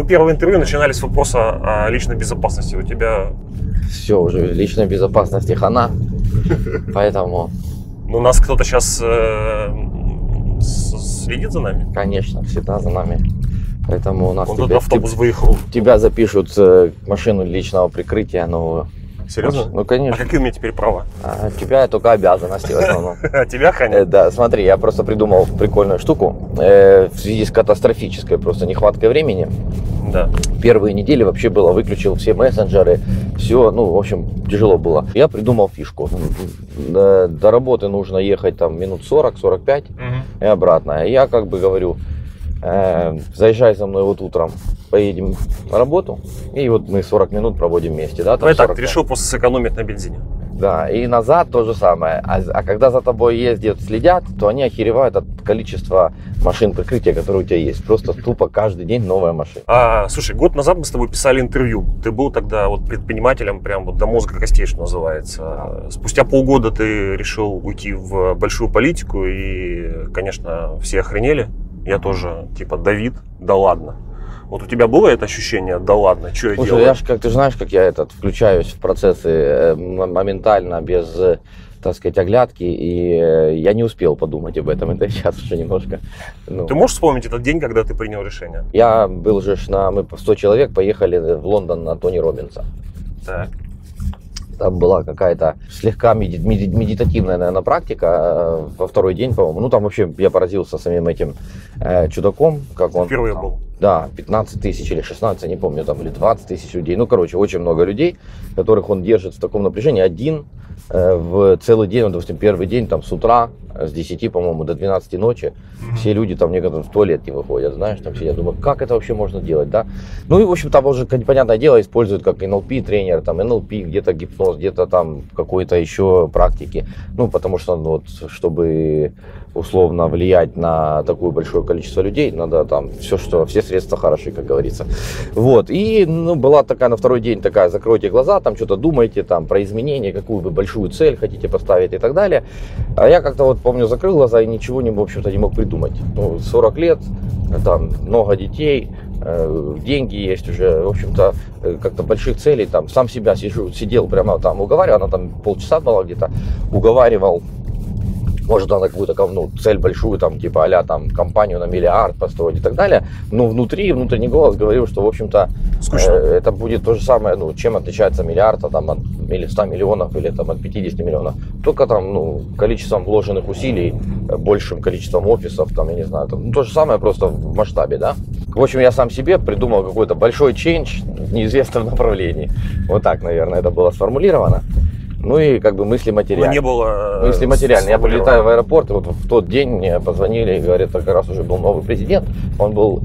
Мы первое интервью начинали с вопроса о личной безопасности. У тебя... Все, уже личной безопасности хана, поэтому... Ну, нас кто-то сейчас следит за нами? Конечно, всегда за нами. Поэтому у нас вот этот автобус выехал. Тебя запишут машину личного прикрытия новую. Серьезно? Ну, конечно. А какие у меня теперь права? Тебя только обязанности в основном. Тебя охранять? Да, смотри, я просто придумал прикольную штуку. В связи с катастрофической просто нехваткой времени. Да. Первые недели вообще было, выключил все мессенджеры, все, ну, в общем, тяжело было. Я придумал фишку. До работы нужно ехать там минут 40-45 и обратно. И я как бы говорю, заезжай за мной вот утром, поедем на работу, и вот мы 40 минут проводим вместе. Да, давай так, ты решил просто сэкономить на бензине. Да, и назад то же самое. А когда за тобой ездят, следят, то они охеревают от количества машин прикрытия, которые у тебя есть. Просто тупо каждый день новая машина. Слушай, год назад мы с тобой писали интервью. Ты был тогда вот предпринимателем прям вот до мозга костей, что называется. Спустя полгода ты решил уйти в большую политику, и, конечно, все охренели. Я тоже, типа, Давид, да ладно. Вот у тебя было это ощущение, да ладно, что я делаю? Как ты знаешь, как я включаюсь в процессы моментально, без, так сказать, оглядки, и я не успел подумать об этом, это сейчас уже немножко. Ну. Ты можешь вспомнить этот день, когда ты принял решение? Я был же мы 100 человек поехали в Лондон на Тони Роббинса. Так. Там была какая-то слегка медитативная, наверное, практика во второй день, по-моему. Ну, там вообще я поразился самим этим чудаком. Как он впервые был. Да, 15 тысяч или 16, я не помню, там, или 20 тысяч людей. Ну, короче, очень много людей, которых он держит в таком напряжении. Один в целый день, допустим, первый день, там, с утра, с 10, по-моему, до 12 ночи, все люди там некоторые в туалет не выходят, знаешь, там сидят. Думаю, как это вообще можно делать, да? Ну, и, в общем, там уже, понятное дело, используют как НЛП-тренер, там, НЛП, где-то гипноз, где-то там какой-то еще практики. Ну, потому что, ну, вот, чтобы условно влиять на такое большое количество людей, надо там все средства хороши, как говорится. Вот, и, ну, была такая на второй день такая, закройте глаза, там, что-то думайте, там, про изменения, какую вы большую цель хотите поставить и так далее. А я как-то вот, помню, закрыл глаза и ничего, в общем-то, не мог придумать. Ну, 40 лет, там, много детей, деньги есть уже, в общем-то, как-то больших целей, там, сам себя сидел прямо там, уговаривал, она там полчаса была где-то, уговаривал, может, она какую-то цель большую, там, типа, а-ля, там, компанию на миллиард построить и так далее, но внутренний голос говорил, что, в общем-то, это будет то же самое, ну, чем отличается миллиард, там, от 100 миллионов или там от 50 миллионов, только там, ну, количеством вложенных усилий, большим количеством офисов, там, я не знаю, там, ну, то же самое, просто в масштабе, да. В общем, я сам себе придумал какой-то большой чейндж в неизвестном направлении, вот так, наверное, это было сформулировано. Ну и как бы мысли материальные. Ну, не было... Мысли материальные. Я прилетаю в аэропорт, и вот в тот день мне позвонили и говорят, как раз уже был новый президент. Он был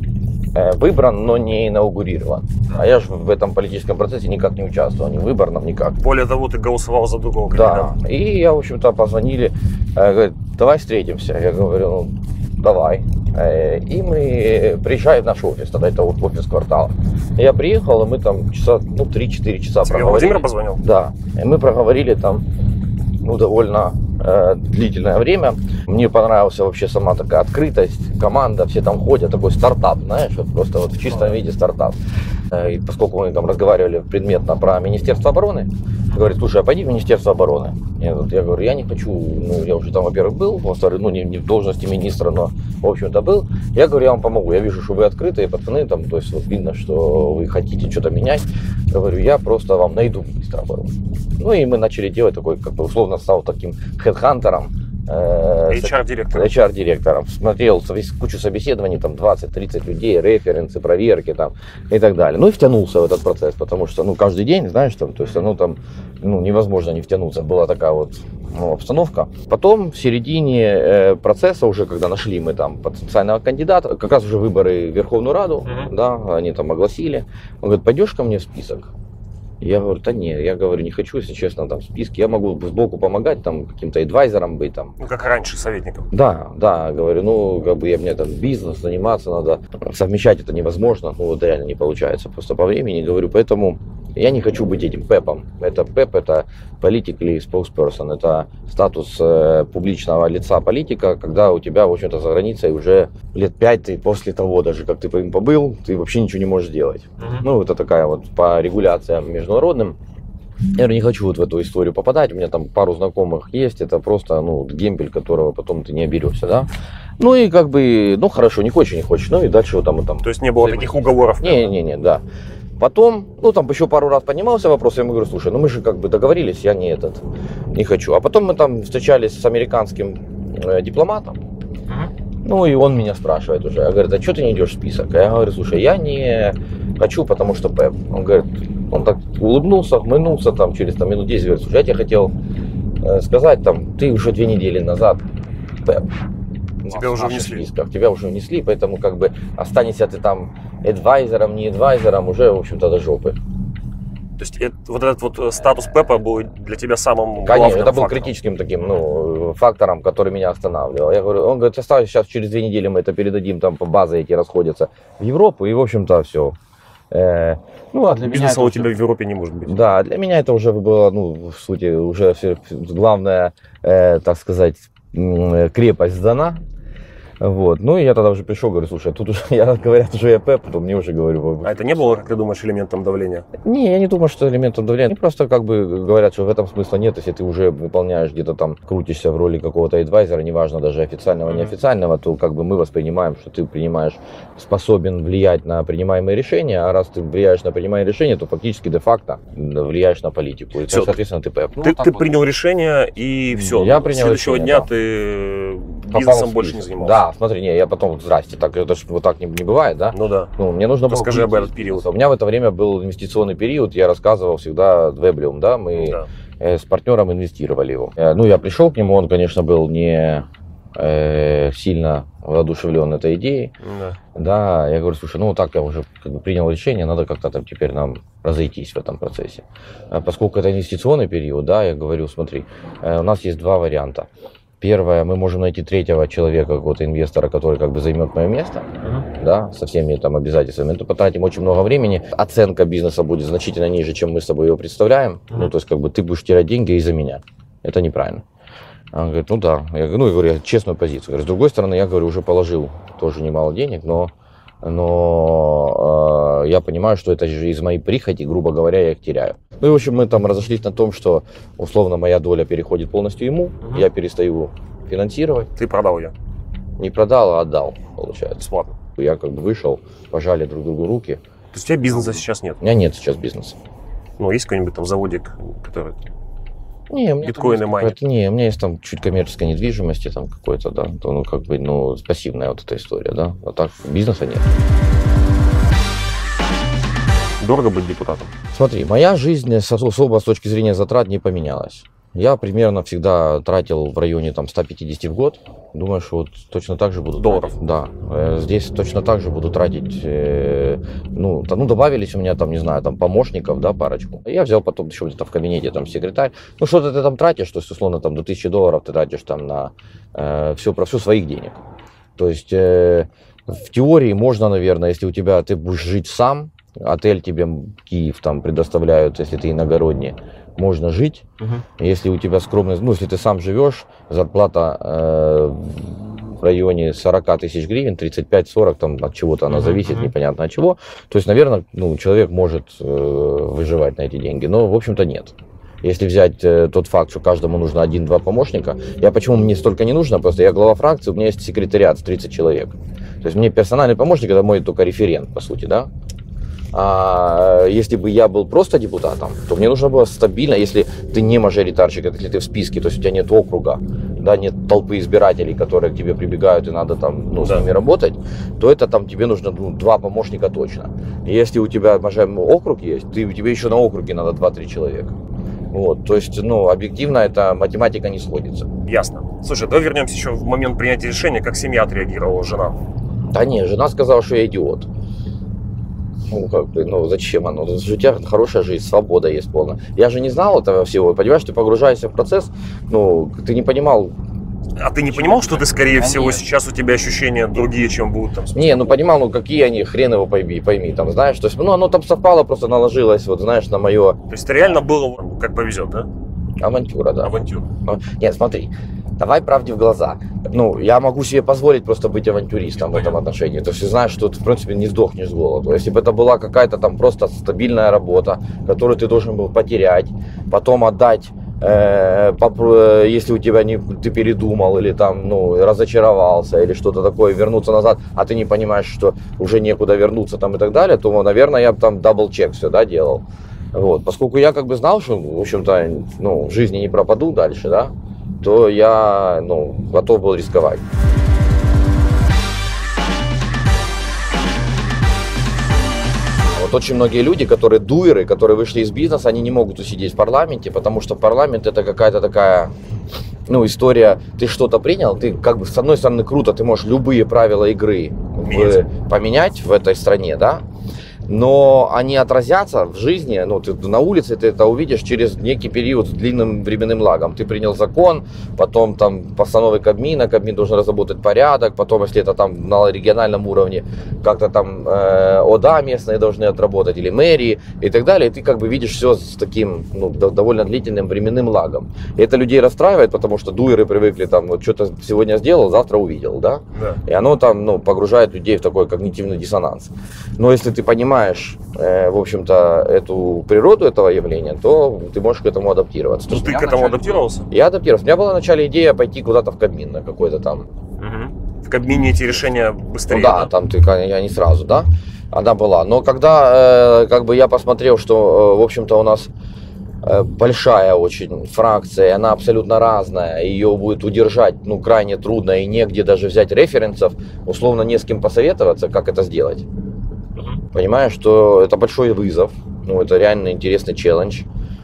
выбран, но не инаугурирован. А я же в этом политическом процессе никак не участвовал, ни выборном, никак. Более того, ты голосовал за другого кандидата. Да, и я, в общем-то, позвонили, говорят, давай встретимся. Я говорю, ну, давай. И мы приезжаем в наш офис, тогда это вот офис квартала. Я приехал, и мы там часа, 3-4 часа Тебе проговорили. Владимир позвонил? Да, и мы проговорили там, довольно длительное время. Мне понравилась вообще сама такая открытость, команда, все там ходят, такой стартап, знаешь, вот просто вот в чистом виде стартап. И поскольку мы там разговаривали предметно про Министерство обороны, говорит, слушай, а пойди в Министерство обороны. Я говорю, я не хочу, я уже там, во-первых, был, во-вторых, не в должности министра, но, в общем-то, был. Я говорю, я вам помогу, я вижу, что вы открытые пацаны, там, то есть вот видно, что вы хотите что-то менять. Говорю, я просто вам найду министра обороны. Ну и мы начали делать такой, как бы условно стал таким хедхантером. HR-директором. Смотрел кучу собеседований, там 20-30 людей, референсы, проверки там и так далее. Ну и втянулся в этот процесс, потому что, каждый день, знаешь, там, то есть оно там, невозможно не втянуться. Была такая вот обстановка. Потом в середине процесса уже, когда нашли мы там потенциального кандидата, как раз уже выборы в Верховную Раду, да, они там огласили. Он говорит, пойдешь ко мне в список? Я говорю, да нет, я говорю, не хочу, если честно, там в списке. Я могу сбоку помогать, там, каким-то адвайзером быть там. Как раньше, советником. Да, говорю, мне там бизнес заниматься надо, совмещать это невозможно, реально не получается просто по времени, говорю, поэтому Я не хочу быть этим ПЭПом. Это ПЭП, это политик или spokesperson. Это статус публичного лица политика, когда у тебя, в общем-то, за границей уже лет 5 ты после того, даже как ты им побыл, ты вообще ничего не можешь делать. Ну, это такая вот по регуляциям международным. Я не хочу вот в эту историю попадать, у меня там пару знакомых есть, это просто, ну, гемпель, которого потом ты не оберешься, да. Ну и как бы, ну хорошо, не хочешь, ну и дальше вот там и там. То есть не было таких уговоров? Не, да. Потом, ну там еще пару раз поднимался вопрос, я ему говорю, слушай, ну мы же как бы договорились, я не хочу. А потом мы там встречались с американским дипломатом, ну и он меня спрашивает уже, говорит, а что ты не идешь в список? А я говорю, слушай, я не хочу, потому что ПЭП. Он говорит, он так улыбнулся, хмыльнулся там через там, минут 10, говорит, слушай, я тебе хотел сказать, там, ты уже 2 недели назад ПЭП. Тебя уже внесли. Тебя уже внесли, поэтому как бы останешься ты там адвайзером, не адвайзером, уже, в общем-то, до жопы. То есть вот этот вот статус ПЭПа был для тебя самым Конечно, главным это был фактором. критическим таким, ну, фактором, который меня останавливал. Я говорю, он говорит, оставь, сейчас через 2 недели мы это передадим, там по базе эти расходятся в Европу, и, в общем-то, все. Ну, а для Бизнеса меня у тебя в Европе не может быть. Да, для меня это уже было, ну, в сути, уже главная, так сказать, крепость сдана. Вот. Ну и я тогда уже пришел, говорю, слушай, тут уже, говорят, уже я ПЭП, то мне уже говорю. А это не было, как ты думаешь, элементом давления? Не, я не думаю, что элементом давления. Они просто как бы говорят, что в этом смысла нет, если ты уже выполняешь где-то там, крутишься в роли какого-то адвайзера, неважно даже официального, неофициального, то как бы мы воспринимаем, что ты способен влиять на принимаемые решения, а раз ты влияешь на принимаемые решения, то фактически де-факто влияешь на политику. И, все, соответственно, ты ПЭП. Ты принял решение, и все. Я принял следующего решение, дня да. Ты бизнесом больше не занимался. Да, смотри, я потом, здрасте, так это ж вот так не бывает, да? Ну да. Ну, мне нужно было. Расскажи об этот период. У меня в это время был инвестиционный период, я рассказывал всегда Двеблиум, да, мы с партнером инвестировали его. Ну, я пришел к нему, он, конечно, был не сильно воодушевлен этой идеей. Да, я говорю, слушай, ну так я уже как бы принял решение, надо как-то там теперь нам разойтись в этом процессе. Поскольку это инвестиционный период, да, я говорю, смотри, у нас есть 2 варианта. Первое, мы можем найти 3-го человека, какого-то инвестора, который как бы займет мое место, да, со всеми там обязательствами. Это потратим очень много времени. Оценка бизнеса будет значительно ниже, чем мы с тобой его представляем. Ну, то есть, как бы ты будешь терять деньги из-за меня. Это неправильно. Он говорит, ну да. Я говорю, я честную позицию. Говорю, с другой стороны, я говорю, уже положил тоже немало денег, но я понимаю, что это же из моей прихоти, грубо говоря, я их теряю. Ну и в общем мы там разошлись на том, что условно моя доля переходит полностью ему, я перестаю финансировать. Ты продал ее? Не продал, а отдал, получается. Бесплатно. Я как бы вышел, пожали друг другу руки. То есть у тебя бизнеса сейчас нет? У меня нет сейчас бизнеса. Ну, есть какой-нибудь там заводик, который... Не, у меня биткоины майнит? Не, у меня есть там чуть коммерческой недвижимости там какой-то, да, то, ну как бы, ну, пассивная вот эта история, да, а так бизнеса нет. Дорого быть депутатом? Смотри, моя жизнь особо с точки зрения затрат не поменялась. Я примерно всегда тратил в районе там 150 в год. Думаю, что вот точно так же буду долларов. Тратить. Да, здесь точно так же буду тратить. Ну, добавились у меня там, не знаю, там помощников, да, парочку. Я взял потом еще где-то в кабинете там секретарь. Ну, что-то ты там тратишь, то есть, условно, там до $1000 ты тратишь там на все своих денег. То есть, в теории можно, наверное, если у тебя, ты будешь жить сам, отель тебе Киев там предоставляют, если ты иногородний, можно жить. Если у тебя скромность, ну, если ты сам живешь, зарплата в районе 40 тысяч гривен, 35-40, там от чего-то она зависит, непонятно от чего. То есть, наверное, ну, человек может выживать на эти деньги, но, в общем-то, нет. Если взять тот факт, что каждому нужно 1-2 помощника, почему мне столько не нужно, просто я глава фракции, у меня есть секретариат с 30 человек. То есть мне персональный помощник, это мой только референт, по сути, да. А если бы я был просто депутатом, то мне нужно было стабильно, если ты не мажоритарщик, если ты в списке, то есть у тебя нет округа, да, нет толпы избирателей, которые к тебе прибегают и надо там, ну, с ними работать, то это там тебе нужно 2 помощника точно. И если у тебя округ есть, тебе еще на округе надо 2-3 человека. Вот, то есть, ну, объективно эта математика не сходится. Ясно. Слушай, давай вернемся еще в момент принятия решения, как семья отреагировала, жена. Да не, жена сказала, что я идиот. Ну, как бы, ну, зачем оно? У тебя хорошая жизнь, свобода есть полная. Я же не знал этого всего, понимаешь, ты погружаешься в процесс, ну, ты не понимал, А ты не понимал, что ты, скорее всего, сейчас у тебя ощущения другие, чем будут там? Не, ну понимал, ну какие они, хрен его пойми, там, знаешь, то есть, ну оно там совпало, просто наложилось, вот, знаешь, на мое... То есть реально было, как повезет, да? Авантюра, да. Авантюра. Нет, смотри, давай правде в глаза. Ну, я могу себе позволить просто быть авантюристом в этом отношении. То есть, знаешь, что ты, в принципе, не сдохнешь с голоду. Если бы это была какая-то там просто стабильная работа, которую ты должен был потерять, потом отдать, если у тебя ты передумал или там, ну, разочаровался или что-то такое, вернуться назад, а ты не понимаешь, что уже некуда вернуться там и так далее, то, наверное, я бы там дабл-чек все, да, делал. Вот. Поскольку я как бы знал, что, в общем-то, ну, в жизни не пропаду дальше, да, то я, ну, готов был рисковать. Вот очень многие люди, которые дуэры, которые вышли из бизнеса, они не могут усидеть в парламенте, потому что парламент это какая-то такая, ну, история, ты что-то принял, ты как бы с одной стороны круто, ты можешь любые правила игры поменять в этой стране, да, но они отразятся в жизни, ну, ты на улице ты это увидишь через некий период с длинным временным лагом. Ты принял закон, потом там постановы Кабмина, Кабмин должен разработать порядок, потом, если это там на региональном уровне, как-то там ОДА местные должны отработать, или мэрии и так далее. И ты как бы видишь все с таким, ну, довольно длительным временным лагом. И это людей расстраивает, потому что дуэры привыкли там, вот что-то сегодня сделал, завтра увидел, да? И оно там, ну, погружает людей в такой когнитивный диссонанс. Но если ты понимаешь, в общем-то, эту природу этого явления, то ты можешь к этому адаптироваться. Ну, ты к этому адаптировался? Я адаптировался. У меня была вначале идея пойти куда-то в Кабмин на какой-то там. В Кабмине эти решения быстрее? Ну, да, там я не сразу, да, она была. Но когда как бы я посмотрел, что, в общем-то, у нас большая очень фракция, она абсолютно разная, ее будет удержать, ну, крайне трудно и негде даже взять референсов, условно не с кем посоветоваться, как это сделать. Понимаешь, что это большой вызов, ну, это реально интересный челлендж.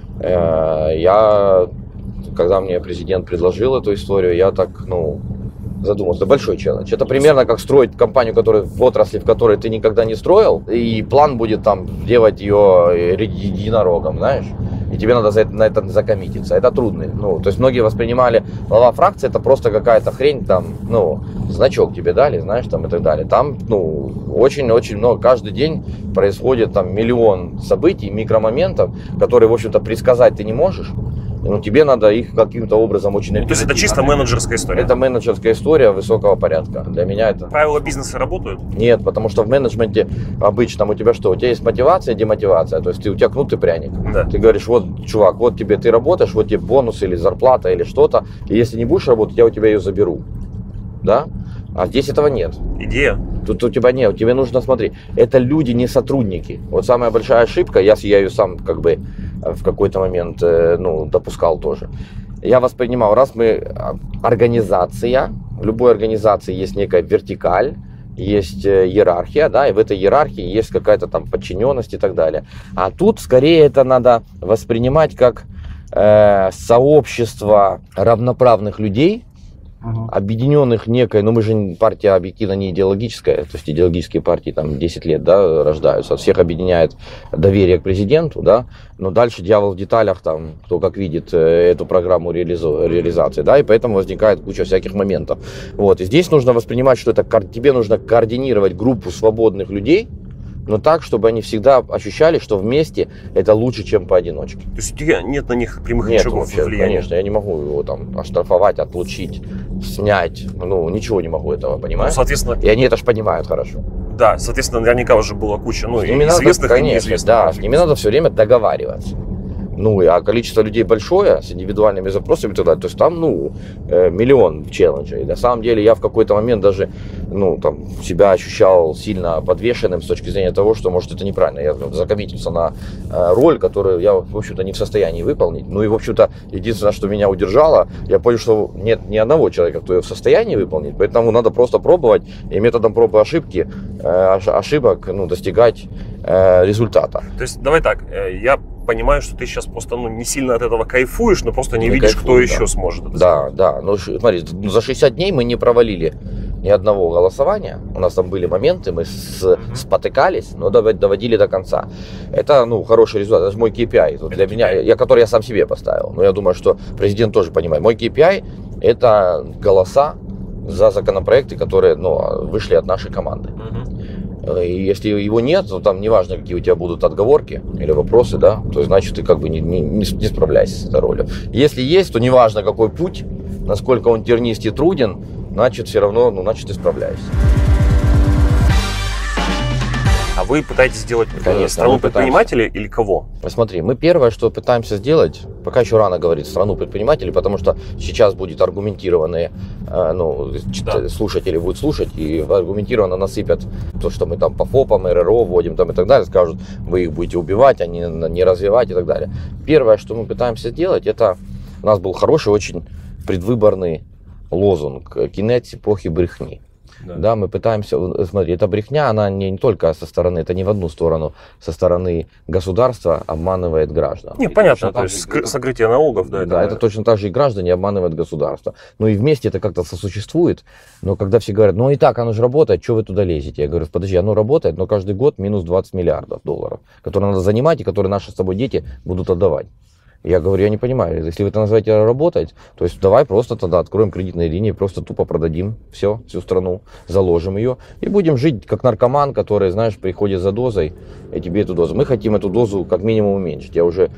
Я, когда мне президент предложил эту историю, я так, ну, задумался. Это большой челлендж. Это примерно как строить компанию, в отрасли, в которой ты никогда не строил, и план будет там делать ее единорогом, знаешь. И тебе надо на это закоммититься. Это трудно. Ну, то есть многие воспринимали глава фракции, это просто какая-то хрень, там, ну, значок тебе дали, знаешь, там и так далее. Там, ну, очень-очень много, каждый день происходит там миллион событий, микромоментов, которые, в общем-то, предсказать ты не можешь. Ну, тебе надо их каким-то образом очень... То есть это чисто менеджерская история? Это менеджерская история высокого порядка. Для меня это... Правила бизнеса работают? Нет, потому что в менеджменте обычном у тебя что? У тебя есть мотивация, демотивация. То есть у тебя кнут и пряник. Да. Ты говоришь, вот, чувак, вот тебе, ты работаешь, вот тебе бонус или зарплата или что-то. И если не будешь работать, я у тебя ее заберу. Да? А здесь этого нет. Идея? Тут у тебя нет, тебе нужно смотреть. Это люди, не сотрудники. Вот самая большая ошибка, я ее сам как бы в какой-то момент, ну, допускал тоже. Я воспринимал, раз мы организация, в любой организации есть некая вертикаль, есть иерархия, да, и в этой иерархии есть какая-то там подчиненность и так далее. А тут скорее это надо воспринимать как сообщество равноправных людей, объединенных некой, ну мы же партия объективно не идеологическая, то есть идеологические партии там 10 лет, да, рождаются, всех объединяет доверие к президенту, да, но дальше дьявол в деталях, там, кто как видит эту программу реализации, да, и поэтому возникает куча всяких моментов. Вот, и здесь нужно воспринимать, что это тебе нужно координировать группу свободных людей, но так, чтобы они всегда ощущали, что вместе это лучше, чем поодиночке. То есть у тебя нет на них прямых нет, рычагов вообще, влияния? Конечно, я не могу его там оштрафовать, отлучить, снять, ну, ничего не могу этого, понимаешь? Ну, соответственно... И они это же понимают хорошо. Да, соответственно, наверняка уже была куча, ну, известных надо, и неизвестных. Да, с ними надо все время договариваться. Ну, а количество людей большое, с индивидуальными запросами и так далее. То есть там, ну, миллион челленджей. И на самом деле я в какой-то момент даже, ну, там, себя ощущал сильно подвешенным с точки зрения того, что, может, это неправильно. Я закоммитился на роль, которую я, в общем-то, не в состоянии выполнить. Ну и, в общем-то, единственное, что меня удержало, я понял, что нет ни одного человека, кто ее в состоянии выполнить. Поэтому надо просто пробовать и методом проб и ошибок, ну, достигать результата. То есть, давай так, я понимаю, что ты сейчас просто, ну, не сильно от этого кайфуешь, но просто не видишь, кайфую, кто да. еще сможет это сделать. Да, ну смотри, за 60 дней мы не провалили ни одного голосования. У нас там были моменты, мы спотыкались, но доводили до конца. Это, ну, хороший результат. Это же мой KPI. Для меня, который я сам себе поставил. Но я думаю, что президент тоже понимает. Мой KPI это голоса за законопроекты, которые вышли от нашей команды. И если его нет, то там неважно, какие у тебя будут отговорки или вопросы, да, то значит ты как бы не справляешься с этой ролью. Если есть, то неважно, какой путь, насколько он тернист и труден, значит все равно, значит ты справляешься. А вы пытаетесь сделать Конечно, страну предпринимателей или кого? Посмотри, мы первое, что пытаемся сделать, пока еще рано говорить страну предпринимателей, потому что сейчас будет аргументированные, слушатели будут слушать и аргументированно насыпят то, что мы там по ФОПам, РРО вводим там и так далее, скажут, вы их будете убивать, а не развивать и так далее. Первое, что мы пытаемся сделать, это у нас был хороший очень предвыборный лозунг «Кінець эпохи брехни». Да, мы пытаемся, смотри, эта брехня, она не только со стороны, это не в одну сторону, со стороны государства обманывает граждан. Понятно, то есть сокрытие налогов, да. Да, это точно так же и граждане обманывают государство. Ну и вместе это как-то сосуществует, но когда все говорят, и так оно же работает, что вы туда лезете? Я говорю, подожди, оно работает, но каждый год минус 20 миллиардов долларов, которые надо занимать и которые наши с тобой дети будут отдавать. Я говорю, я не понимаю, если вы это называете работать, то есть давай просто тогда откроем кредитные линии, просто тупо продадим всю страну, заложим ее и будем жить как наркоман, который, знаешь, приходит за дозой, и тебе эту дозу. Мы хотим эту дозу как минимум уменьшить. Я уже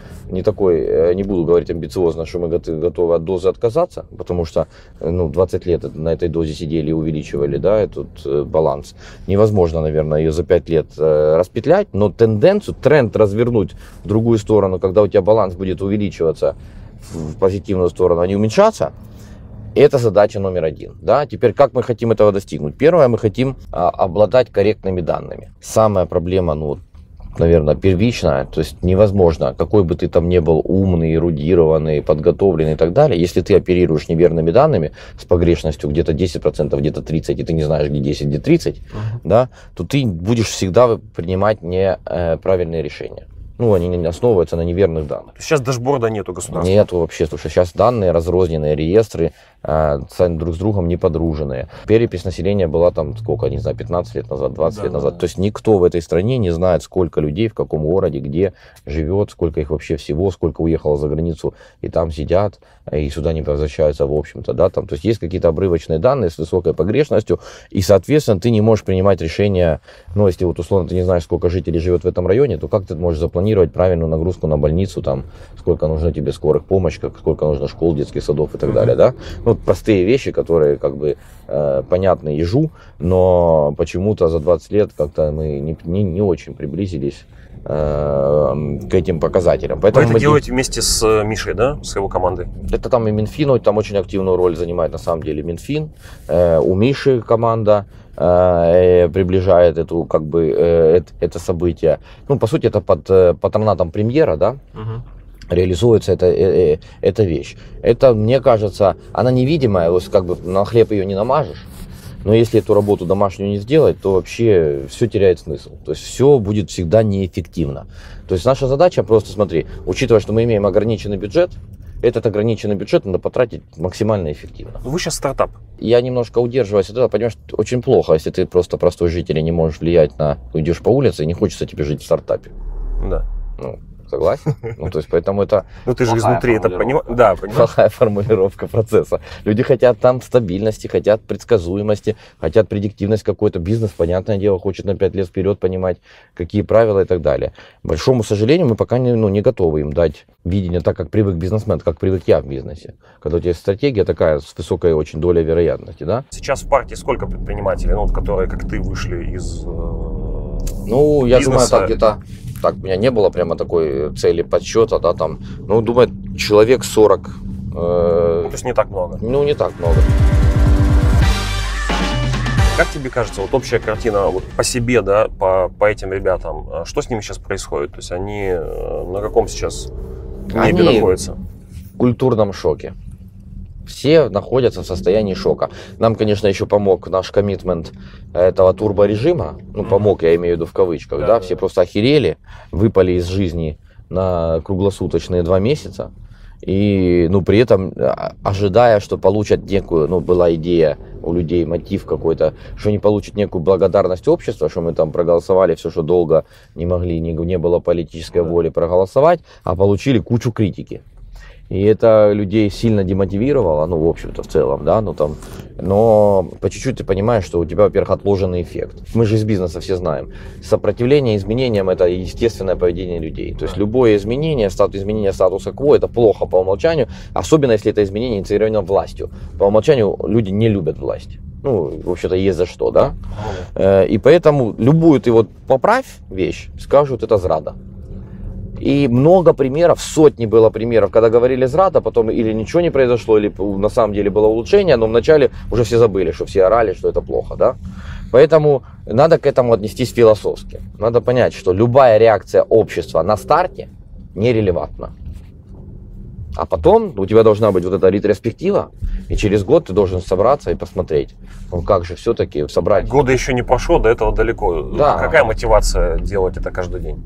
не буду говорить амбициозно, что мы готовы от дозы отказаться, потому что 20 лет на этой дозе сидели и увеличивали, да, этот баланс. Невозможно, наверное, ее за 5 лет распетлять, но тренд развернуть в другую сторону, когда у тебя баланс будет увеличиваться в позитивную сторону, а не уменьшаться, это задача номер один. Да? Теперь, как мы хотим этого достигнуть? Первое, мы хотим обладать корректными данными. Самая проблема, наверное, первичная, то есть невозможно, какой бы ты там ни был умный, эрудированный, подготовленный и так далее, если ты оперируешь неверными данными с погрешностью где-то 10%, где-то 30%, и ты не знаешь, где 10, где 30%, да, то ты будешь всегда принимать неправильные решения. Они не основываются на неверных данных. Сейчас дашборда нету государства? Нету вообще, слушай, сейчас данные разрозненные, реестры друг с другом не подруженные. Перепись населения была там, сколько, не знаю, 15 лет назад, 20 лет назад. То есть никто в этой стране не знает, сколько людей, в каком городе, где живет, сколько их вообще всего, сколько уехало за границу и там сидят, и сюда не возвращаются, в общем-то, да, там. То есть есть какие-то обрывочные данные с высокой погрешностью, и, соответственно, ты не можешь принимать решения, если условно ты не знаешь, сколько жителей живет в этом районе, то как ты можешь запланировать правильную нагрузку на больницу, там, сколько нужно тебе скорых помощи, сколько нужно школ, детских садов и так далее, да? Простые вещи, которые как бы понятны ежу, но почему-то за 20 лет как-то мы не очень приблизились к этим показателям. Поэтому вы это делаете вместе с Мишей, да, с его командой? Это там и Минфин, там очень активную роль занимает на самом деле Минфин. У Миши команда приближает это событие. По сути, это под патронатом премьера, да? Реализуется эта вещь. Это, мне кажется, она невидимая, как бы на хлеб ее не намажешь. Но если эту работу домашнюю не сделать, то вообще все теряет смысл. То есть все будет всегда неэффективно. То есть наша задача просто, смотри, учитывая, что мы имеем ограниченный бюджет, этот ограниченный бюджет надо потратить максимально эффективно. Вы сейчас стартап. Я немножко удерживаюсь от этого, понимаешь, очень плохо, если ты просто простой житель и не можешь влиять идешь по улице и не хочется тебе жить в стартапе. Да. Согласен? То есть, поэтому это... ты же изнутри это понимаешь. Да, понимаешь. Плохая формулировка процесса. Люди хотят там стабильности, хотят предсказуемости, хотят предиктивность какой-то. Бизнес, понятное дело, хочет на 5 лет вперед понимать, какие правила и так далее. К большому сожалению, мы пока не готовы им дать видение так, как привык бизнесмен, как привык я в бизнесе. Когда у тебя есть стратегия такая с высокой очень долей вероятности, да? Сейчас в партии сколько предпринимателей, которые, как ты, вышли из я думаю, так где-то... Так, у меня не было прямо такой цели подсчета, да, там, думаю, человек 40. То есть не так много? Не так много. Как тебе кажется, общая картина по себе, да, по этим ребятам, что с ними сейчас происходит? То есть они на каком сейчас небе находятся? В культурном шоке. Все находятся в состоянии шока. Нам, конечно, еще помог наш коммитмент этого турборежима. Помог, я имею в виду в кавычках, да. Все просто охерели, выпали из жизни на круглосуточные 2 месяца. И, при этом, ожидая, что получат некую, была идея у людей, мотив какой-то, что они получат некую благодарность общества, что мы там проголосовали все, что долго не могли, не было политической воли проголосовать, а получили кучу критики. И это людей сильно демотивировало, ну, в общем-то, в целом, да, ну, там, но по чуть-чуть ты понимаешь, что у тебя, во-первых, отложенный эффект. Мы же из бизнеса все знаем. Сопротивление изменениям – это естественное поведение людей. То есть любое изменение статуса кво – это плохо по умолчанию, особенно если это изменение инициировано властью. По умолчанию люди не любят власть. Ну, в общем-то, есть за что, да? И поэтому любую ты вот поправь вещь, скажут, это зрада. И много примеров, сотни было примеров, когда говорили зрада, потом или ничего не произошло, или на самом деле было улучшение, но вначале уже все забыли, что все орали, что это плохо, да? Поэтому надо к этому отнестись философски. Надо понять, что любая реакция общества на старте нерелевантна. А потом у тебя должна быть вот эта ретроспектива, и через год ты должен собраться и посмотреть, ну как же все-таки собрать. Года еще не прошло, до этого далеко. Да. Какая мотивация делать это каждый день?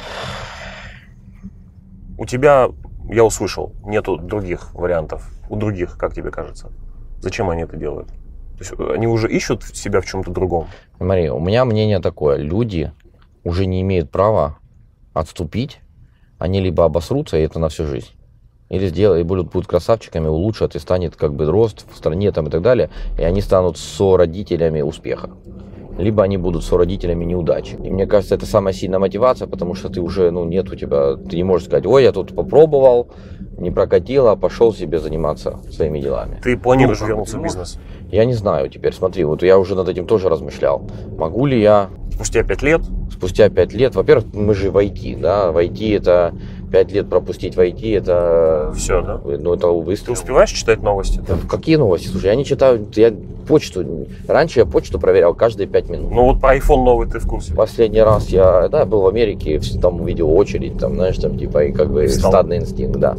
У тебя, я услышал, нету других вариантов. У других, как тебе кажется? Зачем они это делают? То есть они уже ищут себя в чем-то другом? Смотри, у меня мнение такое. Люди уже не имеют права отступить. Они либо обосрутся, и это на всю жизнь. Или сделают, и будут красавчиками, улучшат, и станет как бы рост в стране там, и так далее. И они станут сородителями успеха. Либо они будут сородителями неудачи. И мне кажется, это самая сильная мотивация, потому что ты уже, ну, нет у тебя, ты не можешь сказать, ой, я тут попробовал, не прокатило, пошел себе заниматься своими делами. Ты планируешь вернуться в бизнес? Я не знаю теперь, смотри, вот я уже над этим тоже размышлял. Могу ли я... Спустя 5 лет? Спустя 5 лет, во-первых, мы же в IT, да, в IT это 5 лет пропустить в IT, это... Все, да? Ну, это выстрел. Ты успеваешь читать новости? Какие новости? Слушай, я не читаю, я почту, раньше я почту проверял каждые 5 минут. Ну вот про iPhone новый ты в курсе? Последний раз я, да, был в Америке, там увидел очередь, там, знаешь, там типа, и как бы стадный инстинкт, да.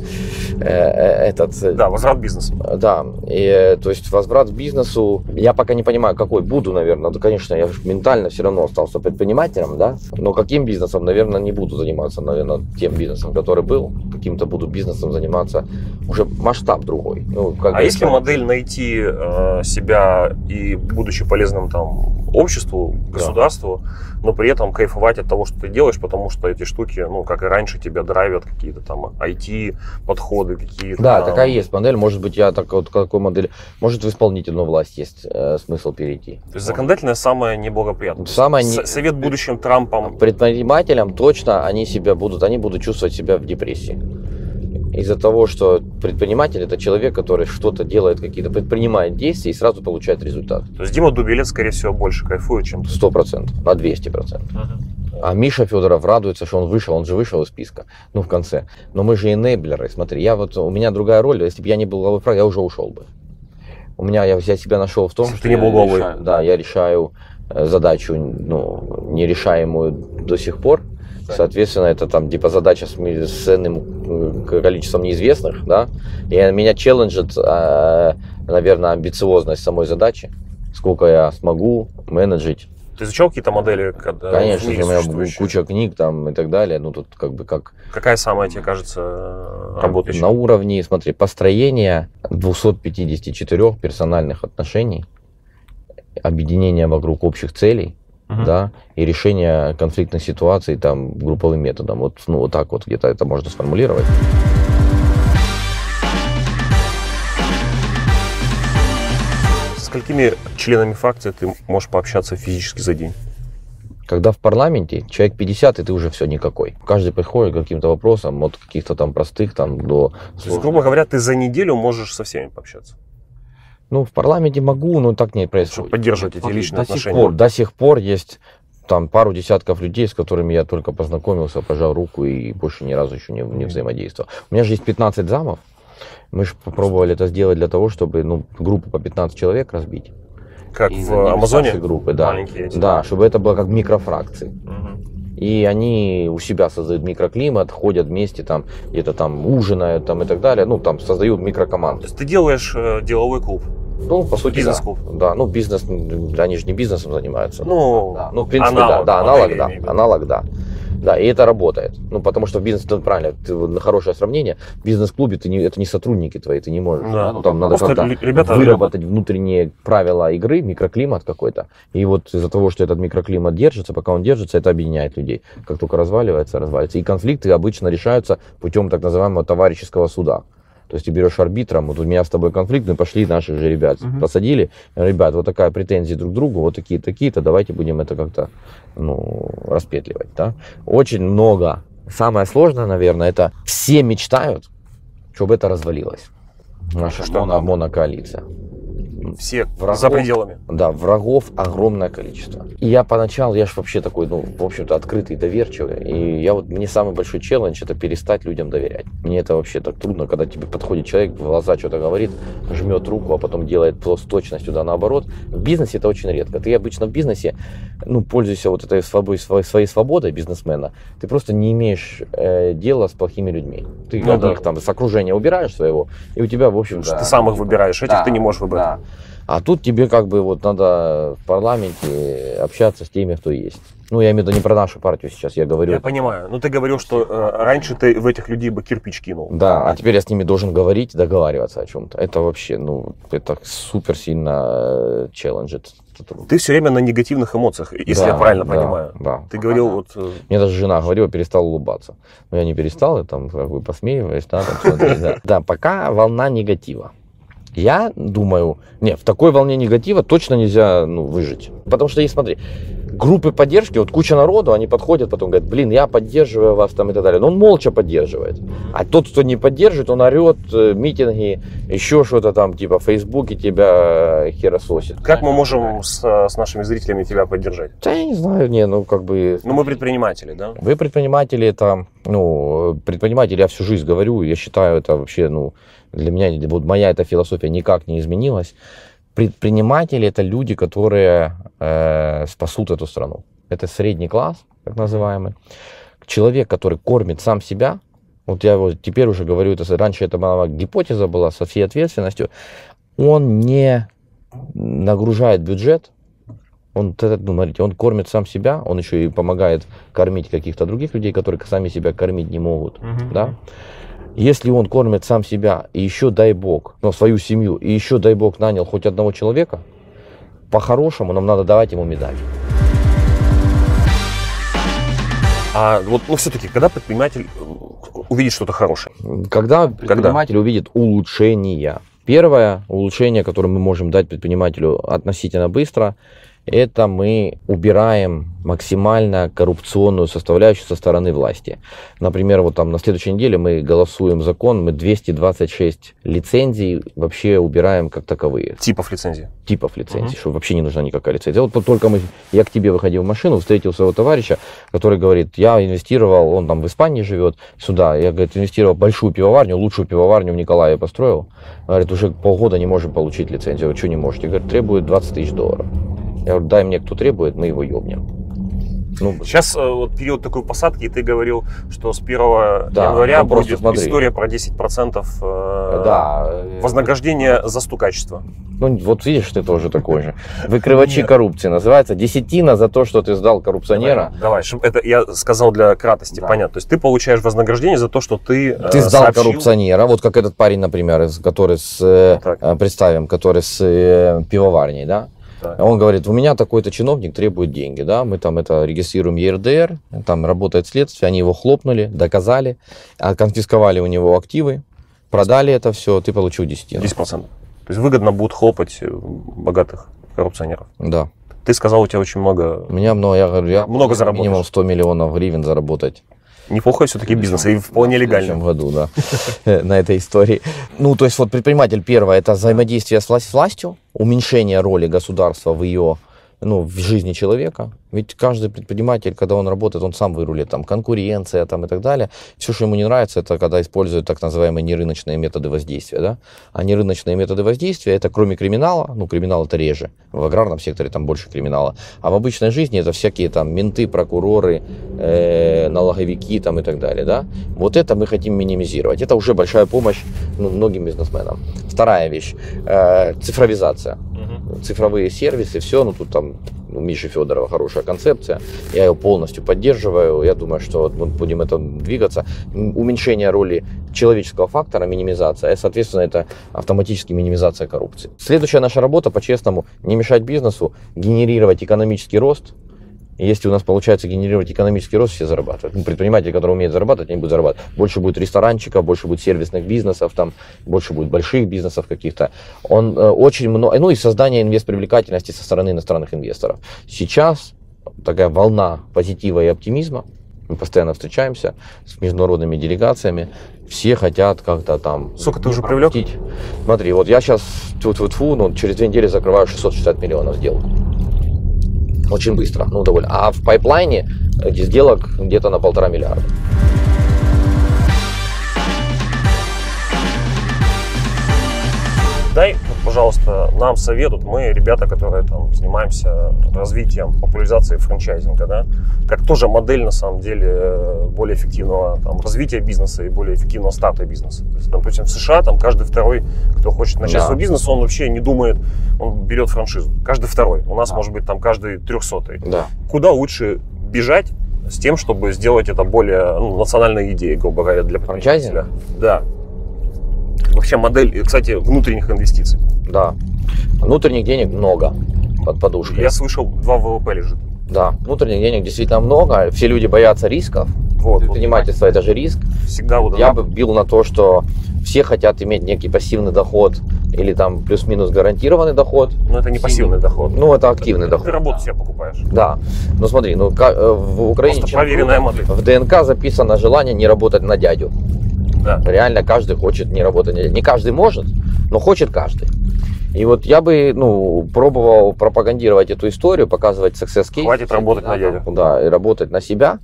Да, возврат к бизнесу. Да, и, то есть возврат к бизнесу, я пока не понимаю, какой буду, наверное, да, конечно, я ментально все равно остался предпринимателем, да, но каким бизнесом, наверное, не буду заниматься, наверное, тем бизнесом, который был, каким-то буду бизнесом заниматься, уже масштаб другой. Ну, а если модель найти себя и будучи полезным там обществу, государству, но при этом кайфовать от того, что ты делаешь, потому что эти штуки, ну, как и раньше, тебя драйвят какие-то там IT-подходы, какие-то... Да, такая есть модель, может быть, я так вот какой модель, может, в исполнительную власть есть смысл перейти. То есть законодательная самая неблагоприятная. Совет будущим Трампам. Предпринимателям точно они будут чувствовать себя в депрессии. Из-за того, что предприниматель это человек, который что-то делает, какие-то предпринимает действия и сразу получает результат. То есть Дима Дубилет, скорее всего, больше кайфует, чем ты. 100%, на 200%. А Миша Федоров радуется, что он же вышел из списка, ну, в конце. Но мы же энейблеры, смотри, у меня другая роль, если бы я не был главой фракции, я уже ушел бы. Я себя нашел в том, что ты не был главой. Да, я решаю задачу, ну, нерешаемую до сих пор. Соответственно, это там типа задача с ценным количеством неизвестных, да. И меня челленджит, наверное, амбициозность самой задачи, сколько я смогу менеджить. Ты изучал какие-то модели? Конечно, у меня куча книг там и так далее. Ну тут как бы как. Какая самая тебе кажется работающая? На уровне, смотри, построения 254 персональных отношений, объединения вокруг общих целей. Да, и решение конфликтных ситуаций там групповым методом. Вот, ну, вот так вот где-то это можно сформулировать. С сколькими членами фракции ты можешь пообщаться физически за день? Когда в парламенте человек 50, и ты уже все никакой. Каждый приходит к каким-то вопросам, от каких-то там простых там до... То есть, грубо говоря, ты за неделю можешь со всеми пообщаться? Ну, в парламенте могу, но так не происходит. Чтобы поддерживать эти личные отношения. До сих пор есть там пару десятков людей, с которыми я только познакомился, пожал руку и больше ни разу еще не взаимодействовал. У меня же есть 15 замов. Мы же попробовали это сделать для того, чтобы группу по 15 человек разбить. Как и в Амазоне? Группы, да. Маленькие эти. Да, чтобы это было как микрофракции. И они у себя создают микроклимат, ходят вместе, там где-то там ужинают там, и так далее. Ну, там создают микрокоманду. То есть ты делаешь деловой клуб? Ну, по сути, бизнес-клуб. Да, ну, бизнес, они же не бизнесом занимаются. Ну, да. Ну, в принципе, аналог, да. Да, и это работает. Ну, потому что в бизнесе, правильно, хорошее сравнение, в бизнес-клубе это не сотрудники твои, ты не можешь. Да. Ну, там надо как-то выработать внутренние правила игры, микроклимат какой-то. И вот из-за того, что этот микроклимат держится, пока он держится, это объединяет людей. Как только разваливается. И конфликты обычно решаются путем так называемого товарищеского суда. То есть ты берешь арбитром, вот у меня с тобой конфликт, мы пошли наших же ребят посадили. Ребят, вот такая претензия друг к другу, вот такие-то, давайте будем это как-то распетливать. Да? Очень много. Самое сложное, наверное, это все мечтают, чтобы это развалилось. Наша монокоалиция. Все врагов, за пределами. Да, врагов огромное количество. И я поначалу, я же вообще такой, в общем-то, открытый, доверчивый. И мне самый большой челлендж — это перестать людям доверять. Мне это вообще так трудно, когда тебе подходит человек, в глаза что-то говорит, жмет руку, а потом делает с точностью, да, наоборот. В бизнесе это очень редко. Ты обычно в бизнесе, пользуйся вот этой своей свободой бизнесмена, ты просто не имеешь дела с плохими людьми. Ты их там с окружения убираешь своего, и у тебя, в общем, ты сам их выбираешь, этих ты не можешь выбрать. Да. А тут тебе надо в парламенте общаться с теми, кто есть. Я имею в виду не про нашу партию сейчас, я говорю. Я понимаю. Ты говорил, что раньше ты в этих людей бы кирпич кинул. Да, а теперь я с ними должен говорить, договариваться о чем-то. Это вообще, это супер сильно челленджит. Ты все время на негативных эмоциях, если я правильно понимаю. Да. Ты говорил Мне даже жена говорила, перестал улыбаться. Но я не перестал, я там посмеиваюсь, Да, пока волна негатива. Я думаю, в такой волне негатива точно нельзя выжить. Потому что, смотри, группы поддержки, куча народу, они подходят, потом говорят, я поддерживаю вас там и так далее. Но он молча поддерживает. А тот, кто не поддерживает, он орет, митинги, еще что-то там, типа в Фейсбуке тебя херососит. Как мы можем с нашими зрителями тебя поддержать? Да я не знаю, мы предприниматели, да? Вы предприниматели, это, предприниматели, я всю жизнь говорю, я считаю, это вообще, для меня, моя эта философия никак не изменилась. Предприниматели — это люди, которые спасут эту страну. Это средний класс, так называемый. Человек, который кормит сам себя. Я теперь уже говорю, раньше это была гипотеза была со всей ответственностью. Он не нагружает бюджет. Смотрите, он кормит сам себя, он еще и помогает кормить каких-то других людей, которые сами себя кормить не могут. Да? Если он кормит сам себя, и еще, дай бог, свою семью, и еще, дай бог, нанял хоть одного человека, по-хорошему нам надо давать ему медаль. А все-таки, когда предприниматель увидит что-то хорошее? Когда предприниматель увидит улучшения. Первое улучшение, которое мы можем дать предпринимателю относительно быстро, это мы убираем максимально коррупционную составляющую со стороны власти. Например, на следующей неделе мы голосуем закон, мы 226 лицензий вообще убираем как таковые. Типов лицензий? Типов лицензий, что вообще не нужна никакая лицензия. Только я к тебе выходил в машину, встретил своего товарища, который говорит, я инвестировал, он там в Испании живет, сюда, я, инвестировал в большую пивоварню, лучшую пивоварню в Николаеве построил. Говорит, уже полгода не можем получить лицензию. Вы что не можете? Говорит, требует $20 000. Я говорю, дай мне, кто требует, мы его ёбнем. Сейчас период такой посадки, и ты говорил, что с 1 января будет история про 10% вознаграждения за стукачество. Видишь, ты тоже такой же. Выкрывачи коррупции. Называется десятина за то, что ты сдал коррупционера. Давай, это я сказал для кратости, понятно. То есть ты получаешь вознаграждение за то, что ты сдал коррупционера. Вот как этот парень, например, который представим, который с пивоварней, да? Он говорит, у меня такой-то чиновник требует деньги, да, мы там это регистрируем ЕРДР, там работает следствие, они его хлопнули, доказали, конфисковали у него активы, продали это все, ты получил 10%. 10%. То есть выгодно будет хлопать богатых коррупционеров. Да. Ты сказал, у тебя очень много. У меня много, я говорю, много заработаешь. Минимум 100 миллионов гривен заработать. Неплохой все-таки бизнес, и вполне легальный. В следующем году, да, на этой истории. То есть предприниматель первое, это взаимодействие с властью, уменьшение роли государства в ее, в жизни человека. Ведь каждый предприниматель, когда он работает, он сам вырулит, там, конкуренция там, и так далее. Все, что ему не нравится, это когда используют так называемые нерыночные методы воздействия. Да? А нерыночные методы воздействия, это кроме криминала, криминал это реже, в аграрном секторе там больше криминала, а в обычной жизни это всякие там менты, прокуроры, налоговики там, и так далее. Да? Вот это мы хотим минимизировать. Это уже большая помощь многим бизнесменам. Вторая вещь, цифровизация. Цифровые сервисы, все, тут там у Миши Федорова хорошая концепция, я ее полностью поддерживаю, я думаю, что мы будем это двигаться. Уменьшение роли человеческого фактора, минимизация, и, соответственно, это автоматически минимизация коррупции. Следующая наша работа, по-честному, не мешать бизнесу, генерировать экономический рост И если у нас получается генерировать экономический рост, все зарабатывают. Ну, предприниматели, которые умеют зарабатывать, они будут зарабатывать. Больше будет ресторанчиков, больше будет сервисных бизнесов, там, больше будет больших бизнесов каких-то. Он очень много, ну и создание инвестпривлекательности со стороны иностранных инвесторов. Сейчас такая волна позитива и оптимизма. Мы постоянно встречаемся с международными делегациями. Все хотят как-то там... Сколько ты уже привлек? Смотри, вот я сейчас но через 2 недели закрываю 660 миллионов сделок. Очень быстро, ну довольно. А в пайплайне сделок где-то на 1,5 миллиарда. Дай, пожалуйста, нам совет. Мы ребята, которые там занимаемся развитием, популяризацией франчайзинга, да, как тоже модель, на самом деле, более эффективного там, развития бизнеса и более эффективного старта бизнеса. То есть, допустим, в США там каждый второй, кто хочет начать свой бизнес, он вообще не думает, он берет франшизу. Каждый второй. У нас, может быть, там каждый 300-й. Да. Куда лучше бежать с тем, чтобы сделать это более национальной идеей, грубо говоря, для франчайзинга? Да. Вообще модель, кстати, внутренних инвестиций. Да. Внутренних денег много под подушкой. Я слышал, 2 ВВП лежит. Да, внутренних денег действительно много. Все люди боятся рисков. Предпринимательство – это же риск. Всегда вот я бы бил на то, что все хотят иметь некий пассивный доход или там плюс-минус гарантированный доход. Но это не пассивный доход. Ну, это активный доход. Ты работу себе покупаешь. Да. Ну, смотри, ну, в Украине проверенная модель. В ДНК записано желание не работать на дядю. Да. Реально каждый хочет не работать на дядю. Не каждый может, но хочет каждый. И вот я бы, пробовал пропагандировать эту историю, показывать success case. Хватит работать на дядю. Да, и работать на себя.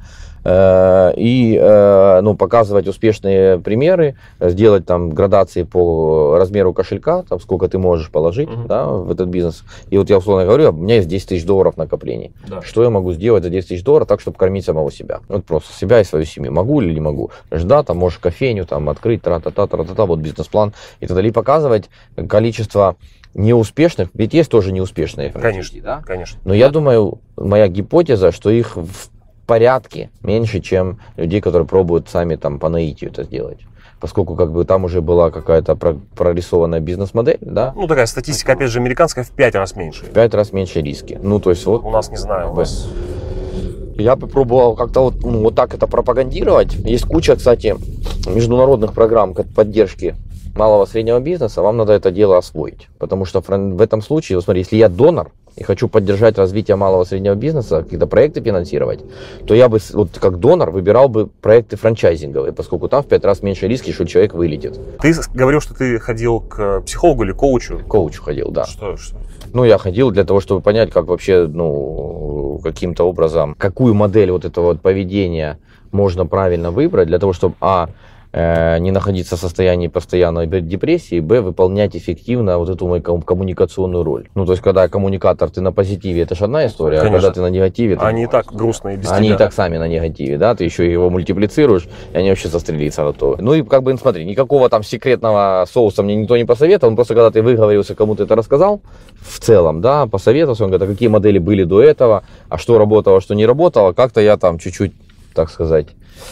И показывать успешные примеры, сделать там градации по размеру кошелька, там сколько ты можешь положить да, в этот бизнес. И вот я условно говорю, у меня есть 10 тысяч долларов накоплений. Да. Что я могу сделать за 10 тысяч долларов так, чтобы кормить самого себя? Вот просто себя и свою семью. Могу или не могу? Да, там можешь кофейню там открыть, тра-та-та, вот бизнес-план и так далее. И показывать количество неуспешных, ведь есть тоже неуспешные франчайзи, да? Конечно. Но я думаю, моя гипотеза, что их в порядке меньше, чем людей, которые пробуют сами там по наитию это сделать. Поскольку как бы там уже была какая-то прорисованная бизнес-модель, да? Ну, такая статистика, опять же, американская в 5 раз меньше. В 5 раз меньше риски. Ну, то есть вот... У нас, не знаю, у нас... Я бы пробовал как-то вот так это пропагандировать. Есть куча, кстати, международных программ поддержки малого и среднего бизнеса. Вам надо это дело освоить. Потому что в этом случае, вот смотри, если я донор и хочу поддержать развитие малого и среднего бизнеса, какие-то проекты финансировать, то я бы вот как донор выбирал бы проекты франчайзинговые, поскольку там в 5 раз меньше риски, что человек вылетит. Ты говорил, что ты ходил к психологу или коучу? К коучу ходил, да. Что? Ну, я ходил для того, чтобы понять, как вообще, каким-то образом, какую модель вот этого вот поведения можно правильно выбрать, для того, чтобы, не находиться в состоянии постоянной депрессии, выполнять эффективно вот эту мою коммуникационную роль. Ну, то есть, когда коммуникатор, ты на позитиве, это же одна история, конечно. А когда ты на негативе... Они и так грустные без Они тебя. и так сами на негативе, да, ты еще его мультиплицируешь, и они вообще застрелиться готовы. Ну, и как бы, смотри, никакого там секретного соуса мне никто не посоветовал, просто когда ты выговорился, кому-то это рассказал, в целом, да, посоветовался, он говорит, а какие модели были до этого, а что работало, что не работало, как-то я там чуть-чуть, так сказать,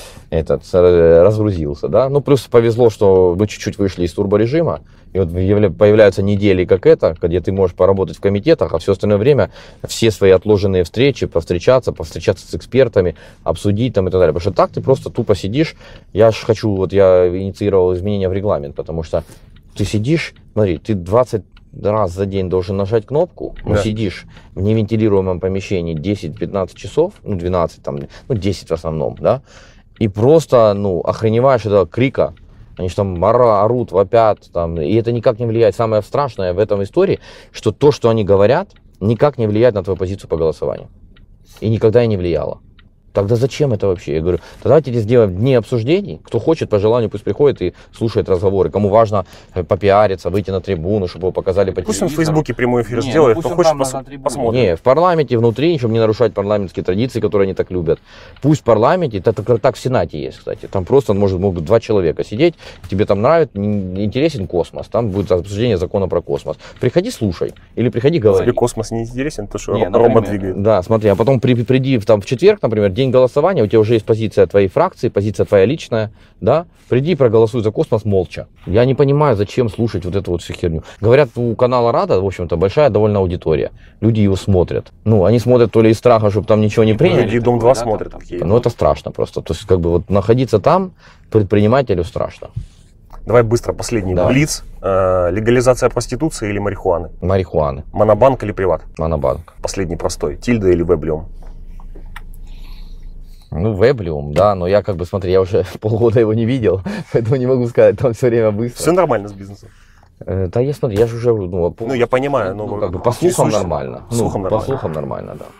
разгрузился, да. Ну, плюс повезло, что мы чуть-чуть вышли из турборежима, и вот появляются недели, как это, где ты можешь поработать в комитетах, а все остальное время все свои отложенные встречи, повстречаться с экспертами, обсудить там и так далее. Потому что так ты просто тупо сидишь. Я инициировал изменения в регламент, потому что ты сидишь, смотри, ты 20 раз за день должен нажать кнопку, но сидишь в невентилируемом помещении 10-15 часов, 12, 10 в основном, да, и просто, охреневаешь этого крика. Они же там орут, вопят, и это никак не влияет. Самое страшное в этом истории, что то, что они говорят, никак не влияет на твою позицию по голосованию. И никогда и не влияло. Тогда зачем это вообще? Я говорю, давайте сделаем дни обсуждений. Кто хочет, по желанию, пусть приходит и слушает разговоры. Кому важно попиариться, выйти на трибуну, чтобы его показали по телевизору. Пусть он в Фейсбуке прямой эфир сделает, кто хочет, посмотрит. Не, в парламенте, внутри, чтобы не нарушать парламентские традиции, которые они так любят. Пусть в парламенте, это так в Сенате есть, кстати. Там просто могут 2 человека сидеть, тебе там нравится, интересен космос, там будет обсуждение закона про космос. Приходи, слушай, или приходи, говори. Тебе космос не интересен, то что Рома двигает. Да, смотри, а потом приди в четверг, например, день голосования, у тебя уже есть позиция твоей фракции, позиция твоя личная, да, приди и проголосуй за космос молча. Я не понимаю, зачем слушать вот эту вот всю херню. Говорят, у канала Рада, в общем-то, большая довольно аудитория. Люди его смотрят. Ну, они смотрят то ли из страха, чтобы там ничего не приняли. Люди Дом-2 смотрят. Ну, это страшно просто. То есть, как бы, вот находиться там предпринимателю страшно. Давай быстро, последний блиц. Легализация проституции или марихуаны? Марихуаны. Монобанк или приват? Монобанк. Последний простой. Тильда или Веблиум? Ну, Веблиум, да, но я как бы, смотри, я уже полгода его не видел, поэтому не могу сказать, там все время быстро. Все нормально с бизнесом? Да, я смотрю, я же уже, ну я понимаю, но как бы по слухам нормально. По слухам нормально, да.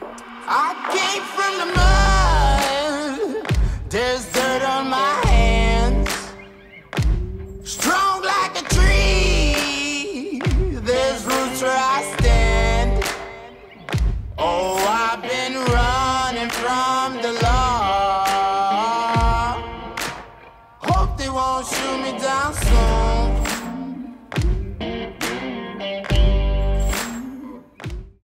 Won't shoot me down.